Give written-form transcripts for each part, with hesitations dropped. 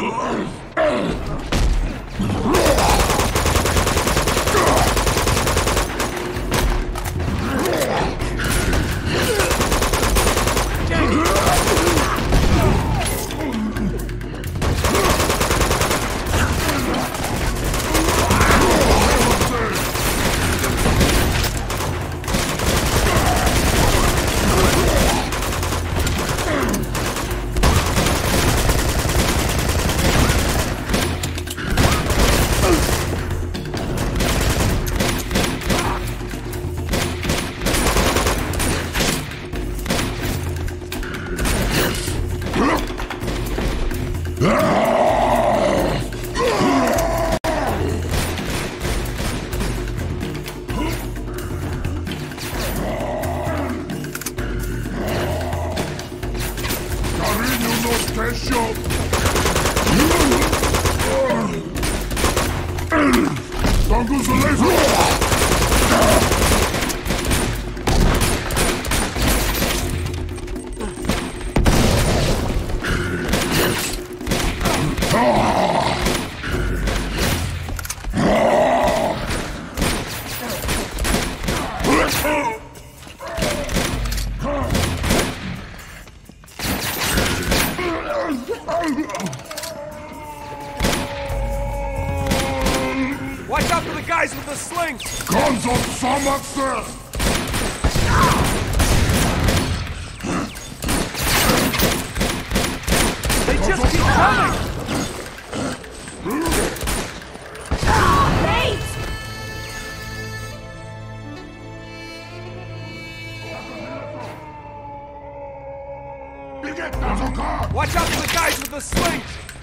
Watch out for the guys with the slings! Guns on Samatsu! They just keep coming! Watch out for the guys with the slings!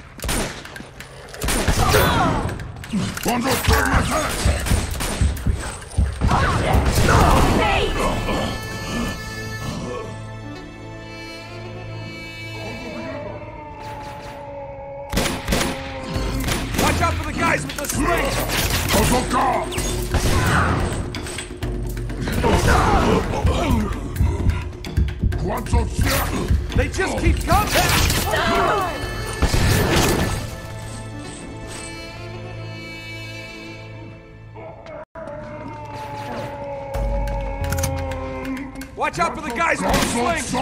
Watch out for the guys with the slings! They just keep coming! Watch out for the guys with the slings!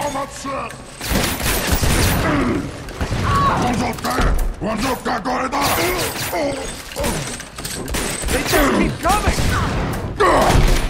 They just keep coming!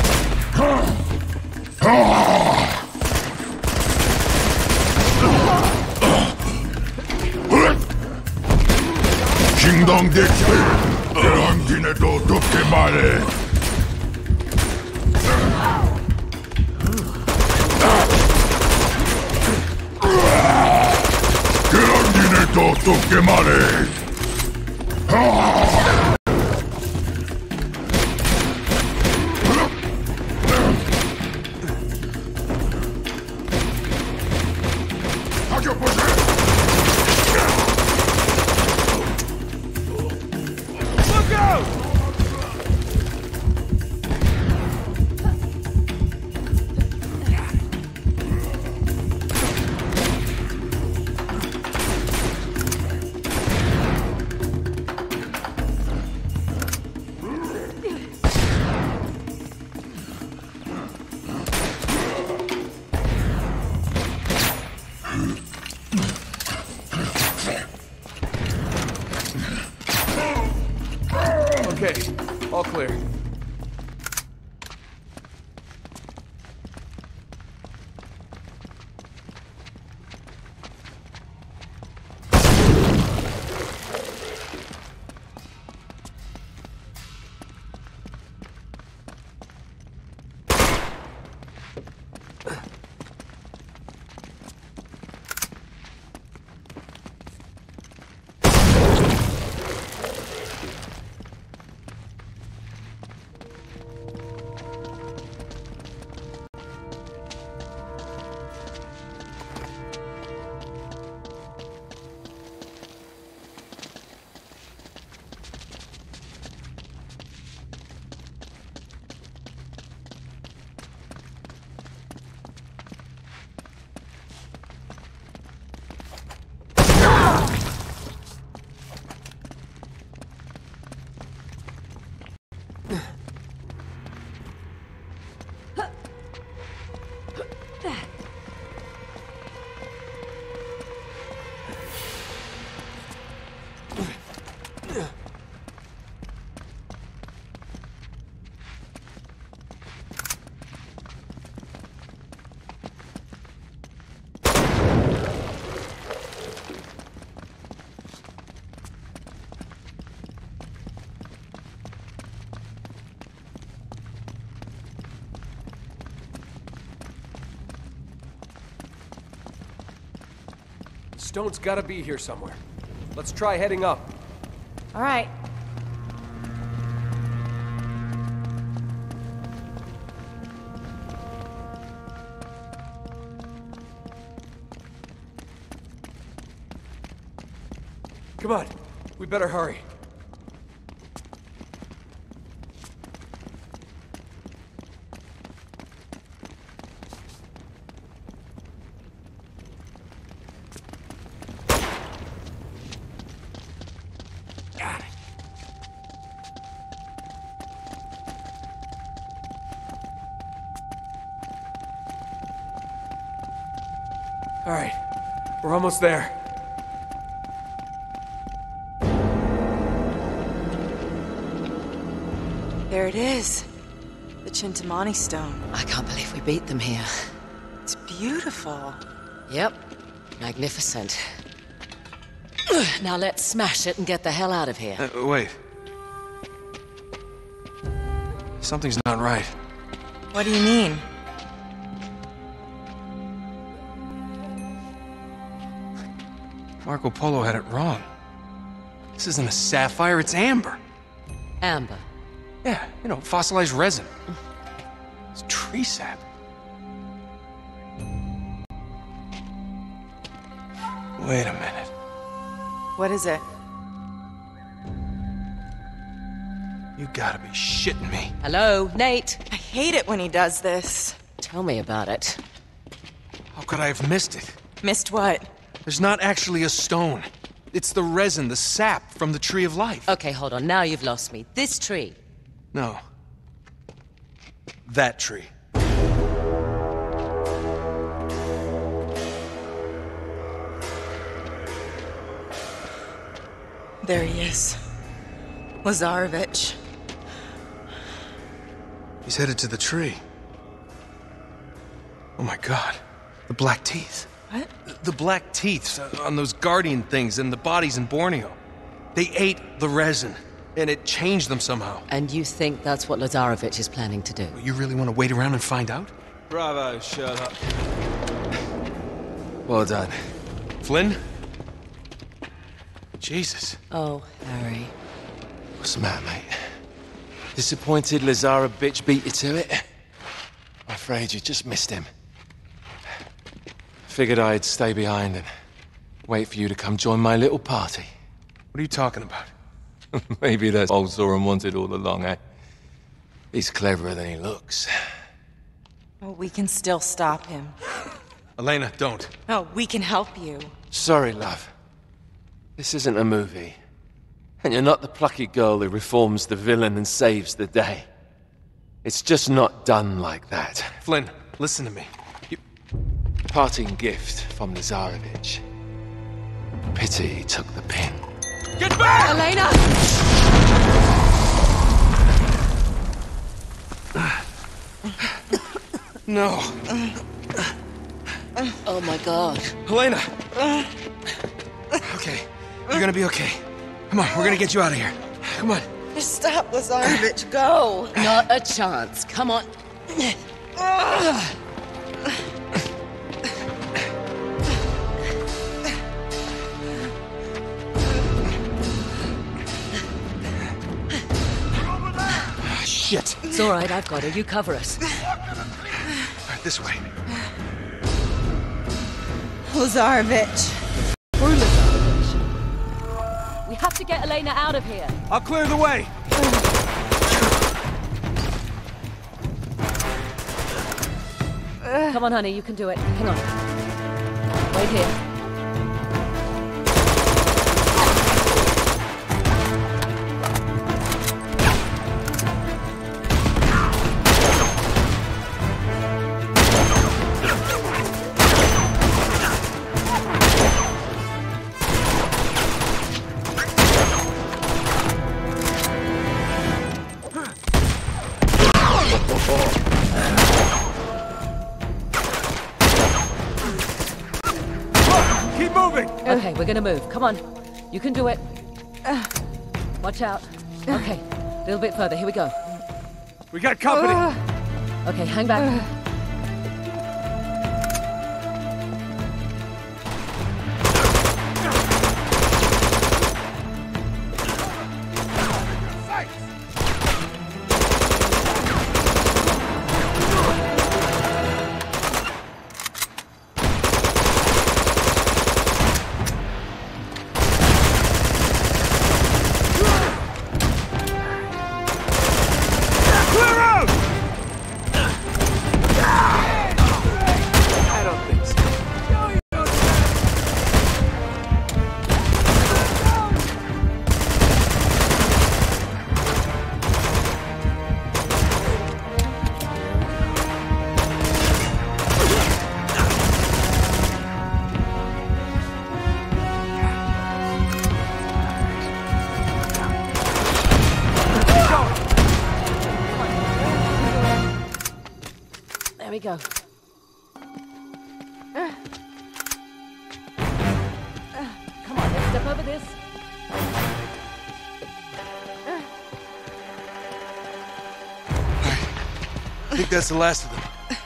Okay, all clear. Stone's gotta be here somewhere. Let's try heading up. All right. Come on, we better hurry. Got it. All right, we're almost there. There it is. The Chintamani stone. I can't believe we beat them here. It's beautiful. Yep. Magnificent. Now let's smash it and get the hell out of here. Wait. Something's not right. What do you mean? Marco Polo had it wrong. This isn't a sapphire, it's amber. Amber. Yeah, you know, fossilized resin. It's tree sap. Wait a minute. What is it? You gotta be shitting me. Hello, Nate. I hate it when he does this. Tell me about it. How could I have missed it? Missed what? There's not actually a stone. It's the resin, the sap from the Tree of Life. Okay, hold on. Now you've lost me. This tree. No. That tree. There he is. Lazarevich. He's headed to the tree. Oh my god. The black teeth. What? The black teeth on those guardian things and the bodies in Borneo. They ate the resin, and it changed them somehow. And you think that's what Lazarevich is planning to do? You really want to wait around and find out? Bravo, Sherlock. Well done. Flynn? Jesus. Oh, Harry. What's the matter, mate? Disappointed Lazara bitch beat you to it? I'm afraid you just missed him. Figured I'd stay behind and wait for you to come join my little party. What are you talking about? Maybe that's all Zoran wanted all along, eh? He's cleverer than he looks. Oh, we can still stop him. Elena, don't. No, we can help you. Sorry, love. This isn't a movie. And you're not the plucky girl who reforms the villain and saves the day. It's just not done like that. Flynn, listen to me. Parting gift from Lazarevich. Pity he took the pin. Get back! Elena! No. Oh my god. Elena! Okay, you're gonna be okay. Come on, we're gonna get you out of here. Come on. Just stop, Lazarevich. Go. Not a chance. Come on. Shit. It's all right. I've got her. You cover us. All right, this way. Lazarevich. Through Lazarevich. We have to get Elena out of here. I'll clear the way. Come on, honey. You can do it. Hang on. Wait here. gonna move. Come on. You can do it. Watch out. Okay, a little bit further. Here we go. We got company. Okay, hang back. There we go. Come on, let's step over this. I think that's the last of them.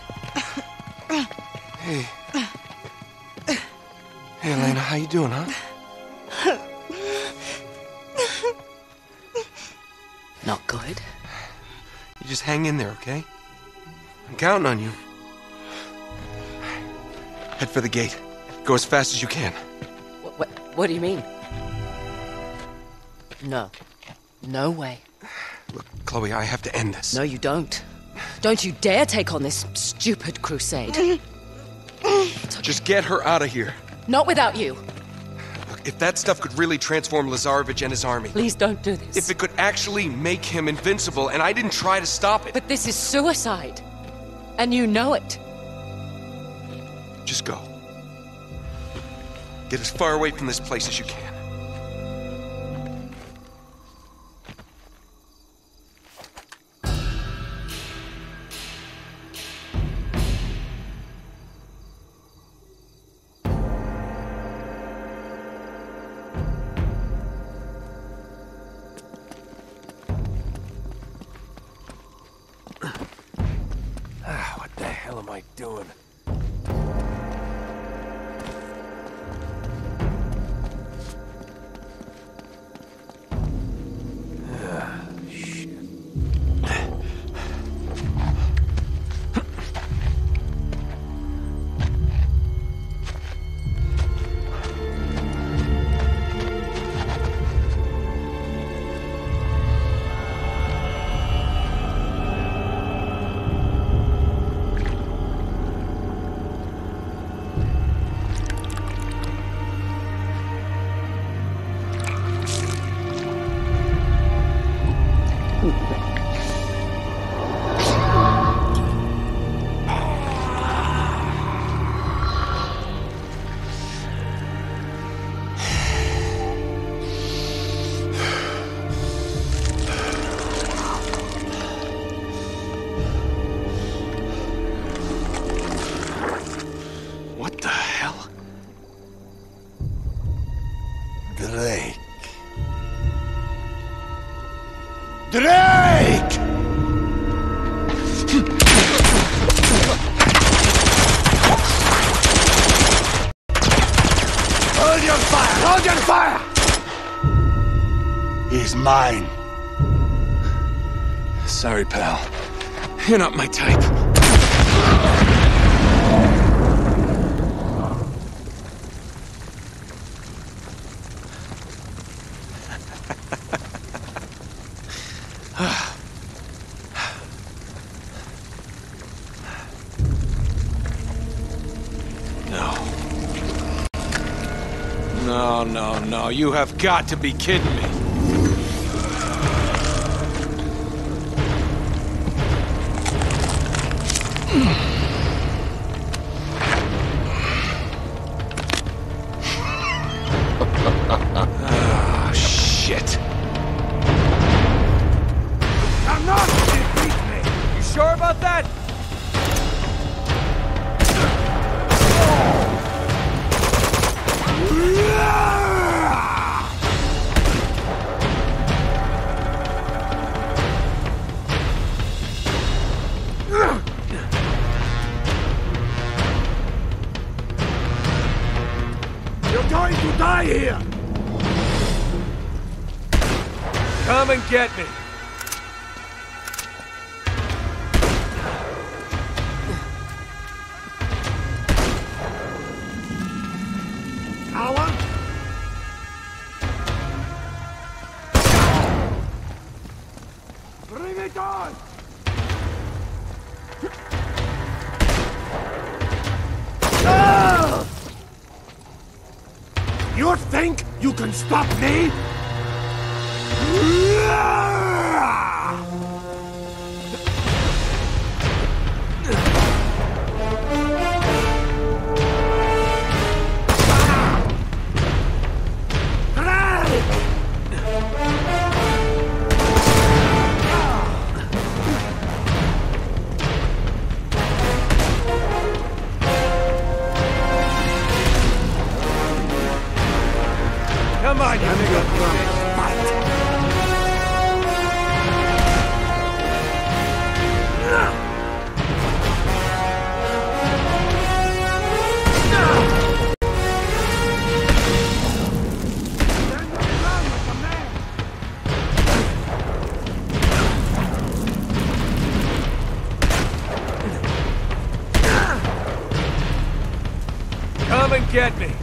Hey. Hey, Elena, how you doing, huh? Not good. You just hang in there, okay? I'm counting on you. Head for the gate. Go as fast as you can. What do you mean? No. No way. Look, Chloe, I have to end this. No, you don't. Don't you dare take on this stupid crusade. Just get her out of here. Not without you. Look, if that stuff could really transform Lazarevich and his army... Please don't do this. If it could actually make him invincible, and I didn't try to stop it... But this is suicide. And you know it. Just go. Get as far away from this place as you can. What the hell am I doing? What the hell? Drake. Drake! Hold your fire! Hold your fire! He's mine. Sorry, pal. You're not my type. No, you have got to be kidding me. Oh, shit. I'm not gonna beat me! You sure about that? Yeah! Come and get me. Coward! Bring it on! Ah! You think you can stop me? Come on, you big Come and get me.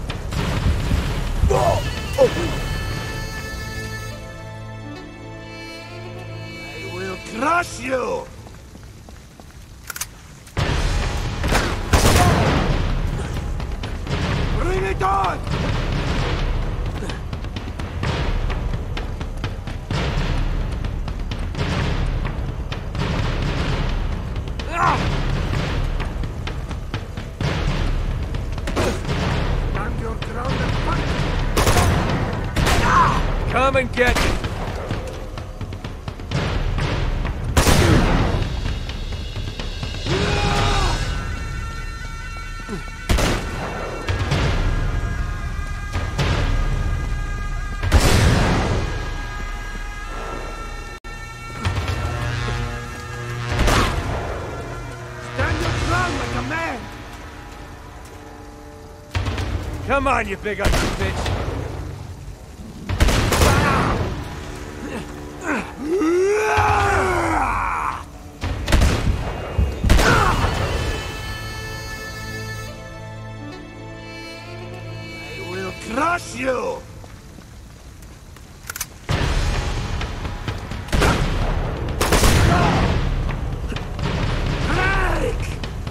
I will crush you! Bring it on! Stand your ground and fight! Come and get me. Stand your ground like a man! Come on, you big ugly bitch. I will crush you! Break!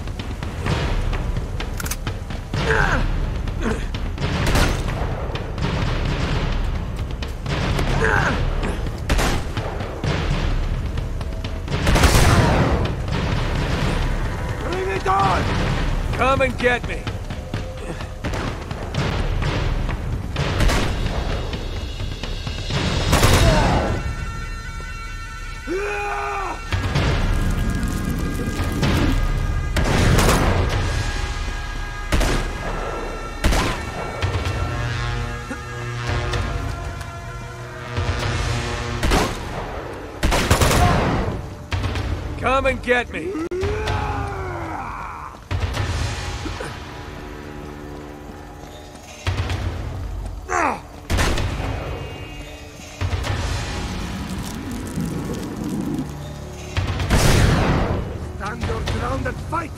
Bring it on! Come and get me. Come and get me. Stand your ground and fight!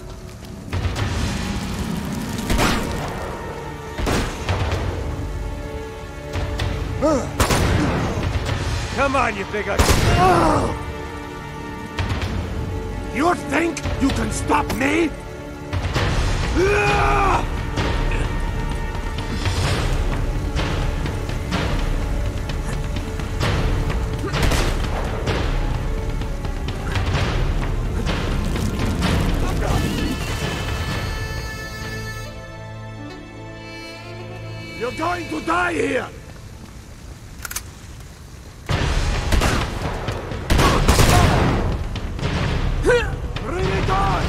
Come on, you big ugly. You think you can stop me? You're going to die here! Bring it on!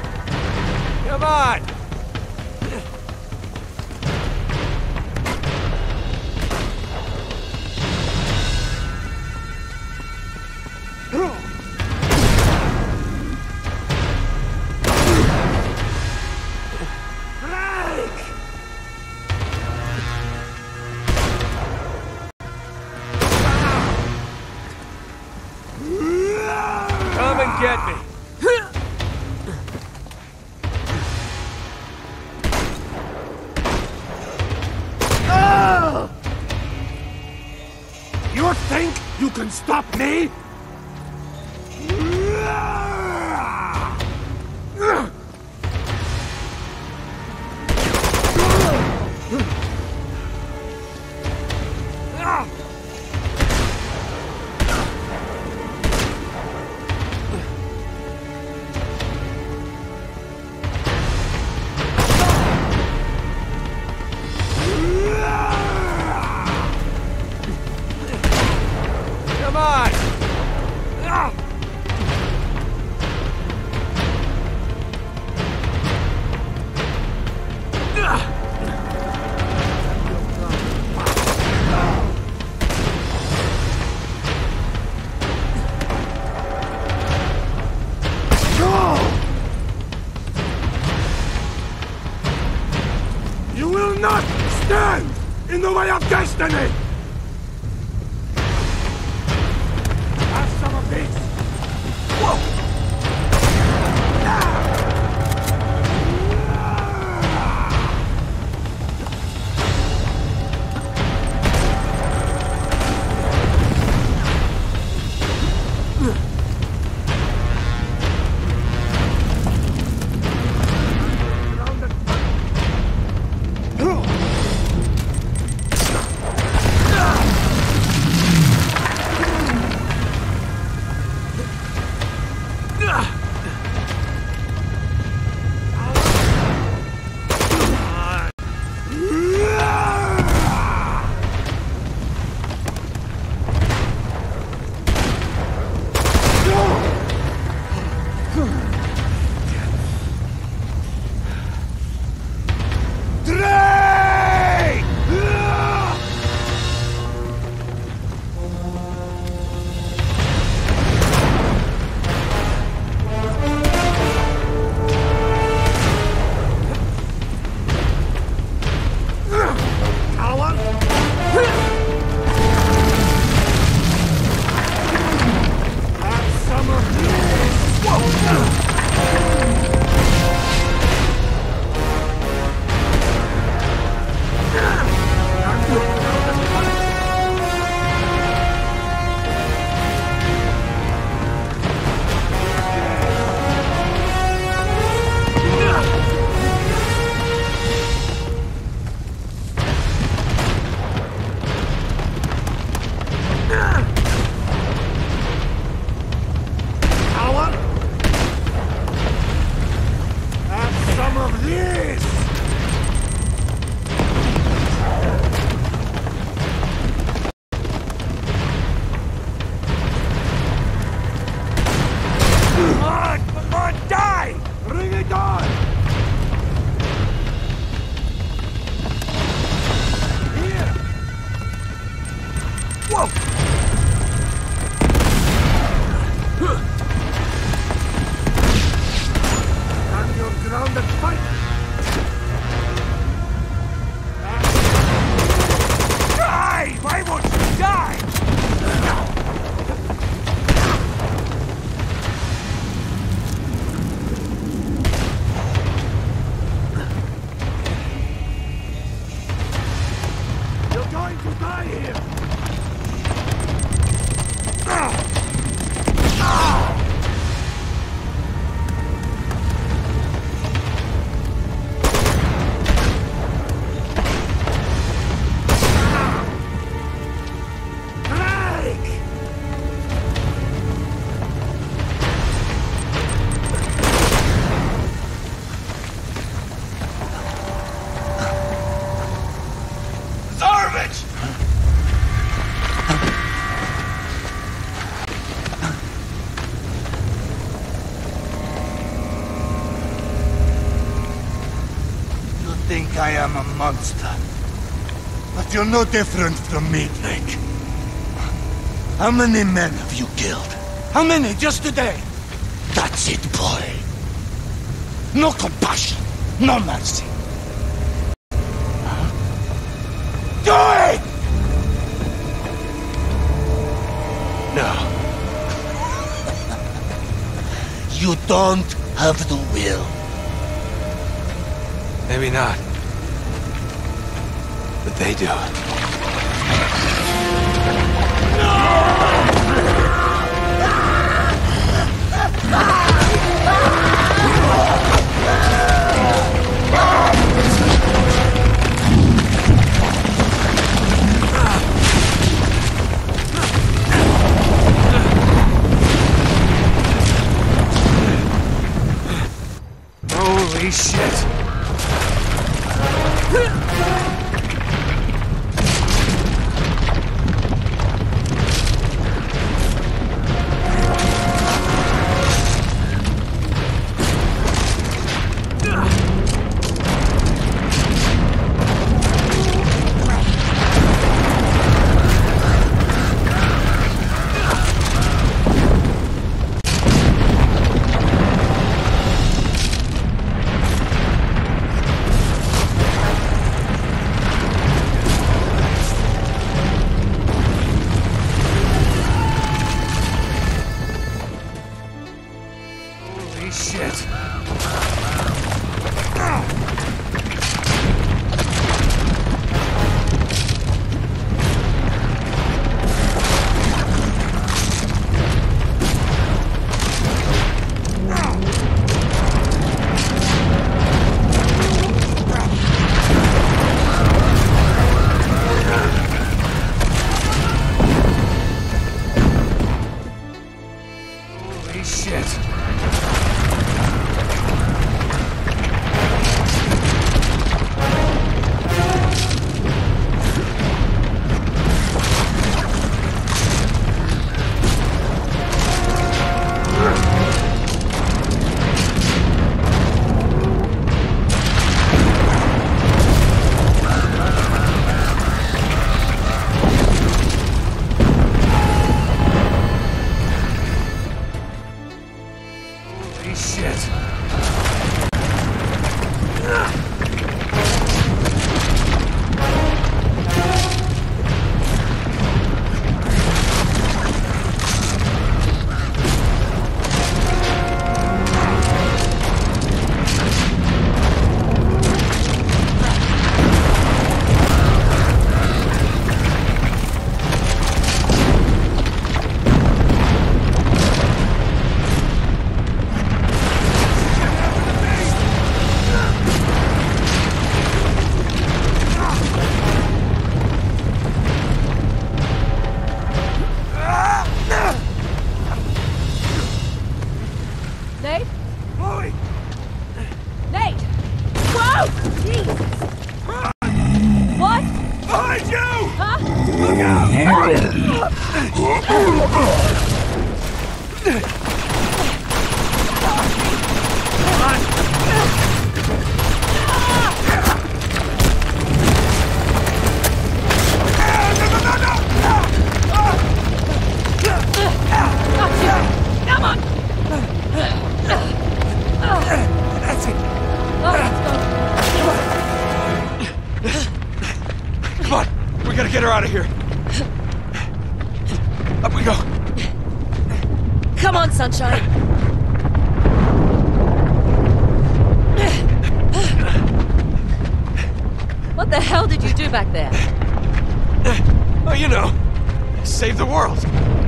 Come on. You think you can stop me? Come on! You will not stand in the way of destiny! Have some of this! Whoa! I am a monster. But you're no different from me, Drake. How many men have you killed? How many just today? That's it, boy. No compassion, no mercy. Do it! No. You don't have the will. Maybe not. But they do. Holy shit! Holy shit! Holy shit! Holy shit! Nate? Chloe! Nate! Whoa! Jesus! What? Behind you! Huh? Look Come on! That's it! Oh, let's go. Come on! We gotta get her out of here! Up we go! Come on, Sunshine. What the hell did you do back there? Oh, you know, save the world!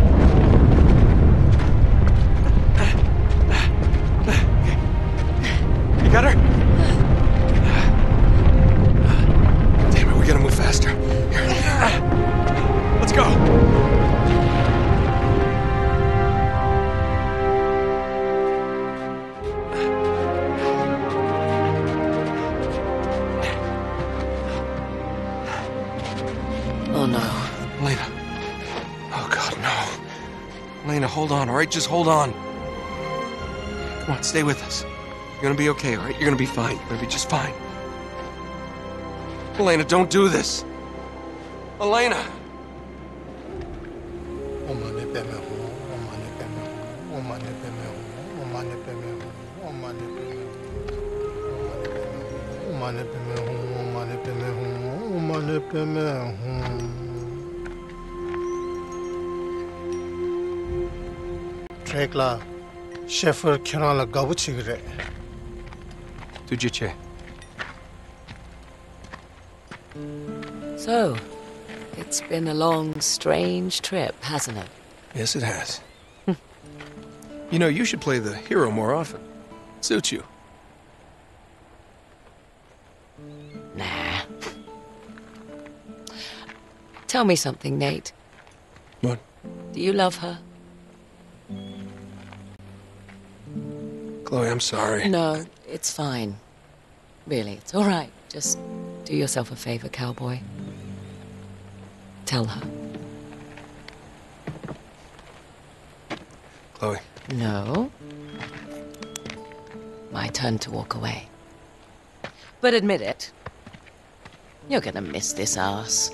You got her? Damn it, we gotta move faster. Here. Let's go! Oh no. Elena. Oh, God, no. Elena, hold on, all right? Just hold on. Come on, stay with us. You're gonna be okay, all right? You're gonna be fine. You're gonna be just fine. Elena, don't do this. Elena! 트랙라 셰프 캐나라 가부치 그래. 두지체. So, it's been a long, strange trip, hasn't it? Yes, it has. You know, you should play the hero more often. Suits you. Nah. Tell me something, Nate. What? Do you love her? Chloe, I'm sorry. No, it's fine. Really, it's all right. Just do yourself a favor, cowboy. Tell her. Chloe. No. My turn to walk away. But admit it. You're gonna miss this ass.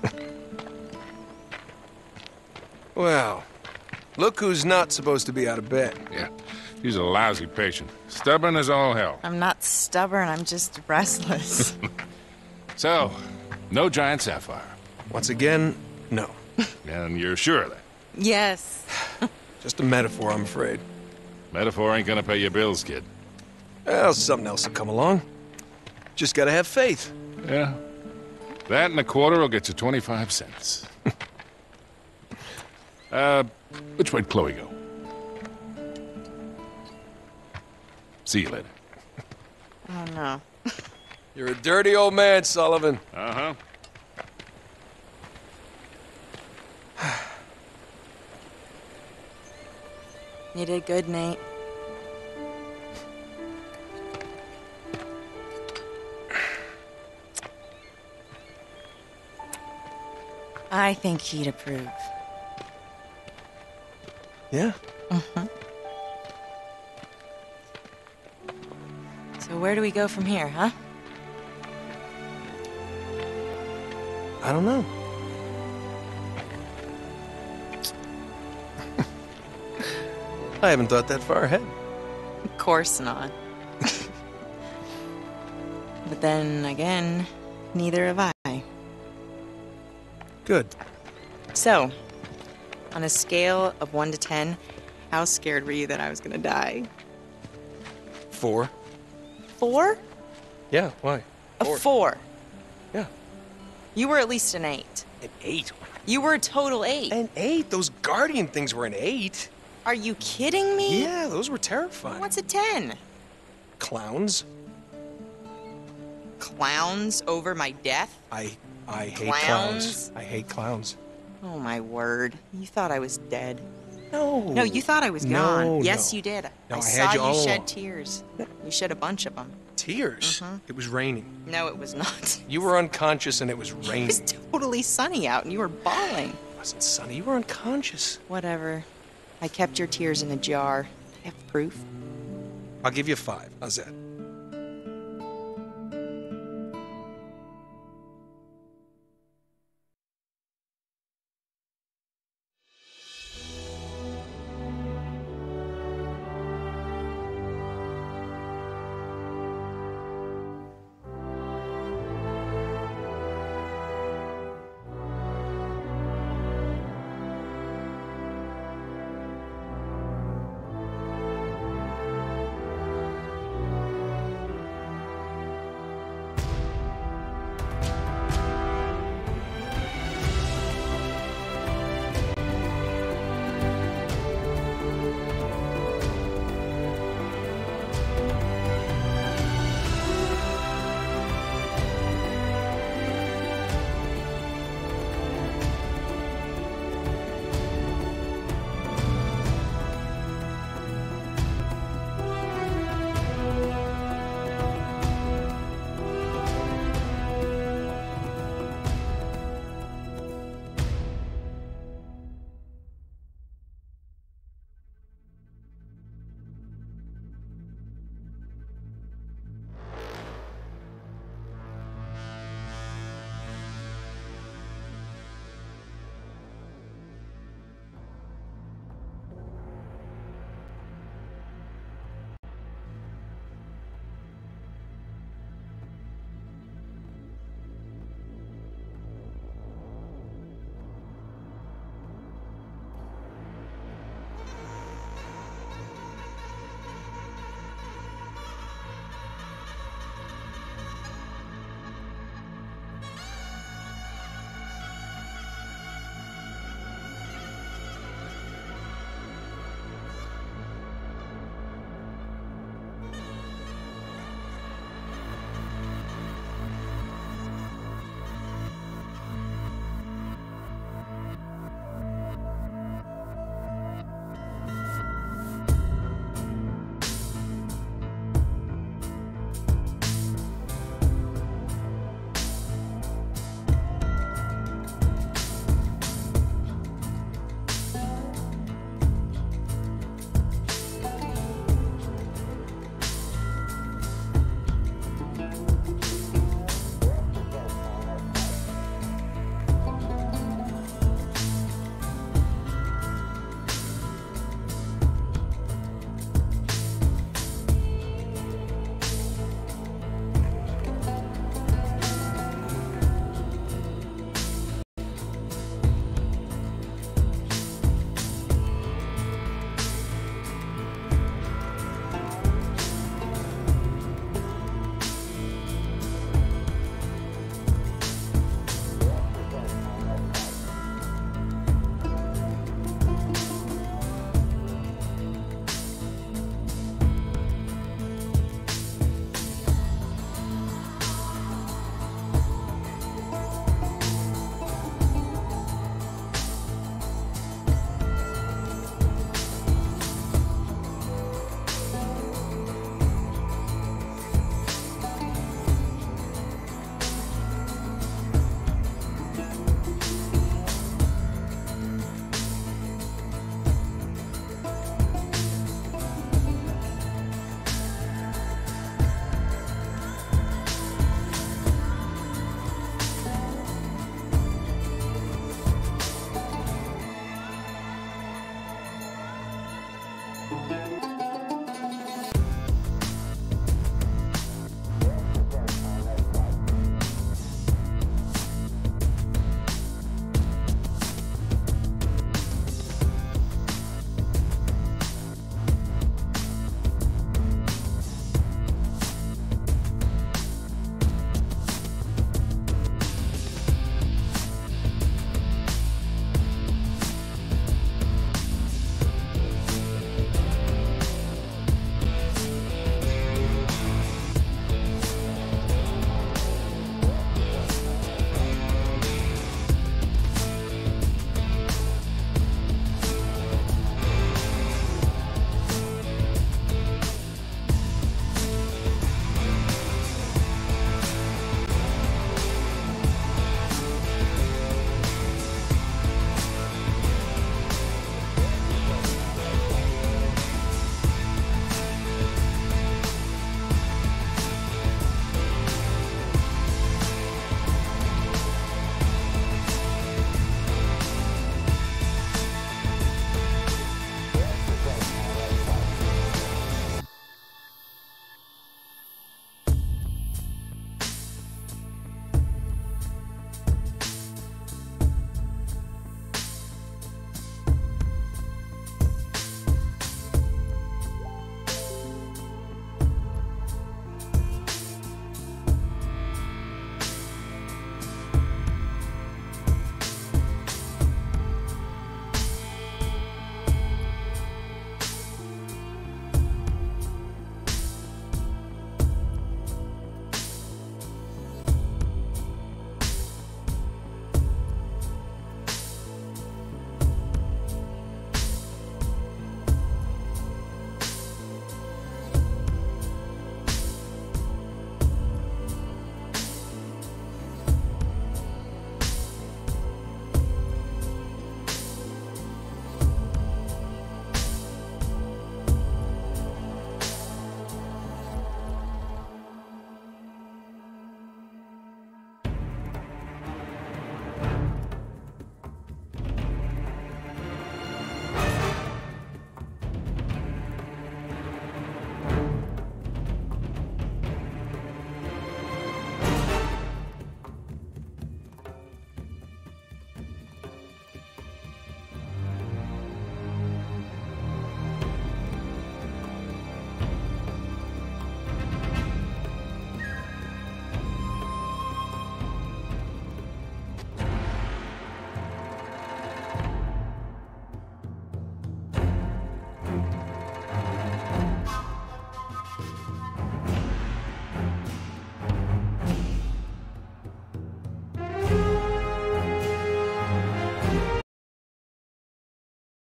Well, look who's not supposed to be out of bed. Yeah, he's a lousy patient. Stubborn as all hell. I'm not stubborn, I'm just restless. So, no giant sapphire. Once again, no. And you're sure of that? Yes. Just a metaphor, I'm afraid. Metaphor ain't gonna pay your bills, kid. Well, something else will come along. Just gotta have faith. Yeah. That and a quarter will get you 25 cents. Which way'd Chloe go? See you later. Oh, no. You're a dirty old man, Sullivan. Uh-huh. You did good, Nate. I think he'd approve. Yeah? So where do we go from here, huh? I don't know. I haven't thought that far ahead. Of course not. But then again, neither have I. Good. So, on a scale of 1 to 10, how scared were you that I was gonna die? 4. 4? Yeah, why? A 4. Yeah. You were at least an 8. An 8. You were a total 8. An 8? Those guardian things were an 8. Are you kidding me? Yeah, those were terrifying. What's a 10? Clowns? Clowns over my death? I hate Clowns? clowns. I hate clowns. Oh my word. You thought I was dead. No. No, you thought I was gone. No, Yes, no. you did. No, I I saw had you all shed along. tears. You shed a bunch of them. Tears? It was raining. No, it was not. You were unconscious and it was It raining. was totally sunny out and you were bawling. It wasn't sunny. You were unconscious. Whatever. I kept your tears in a jar. I have proof. I'll give you 5. How's that?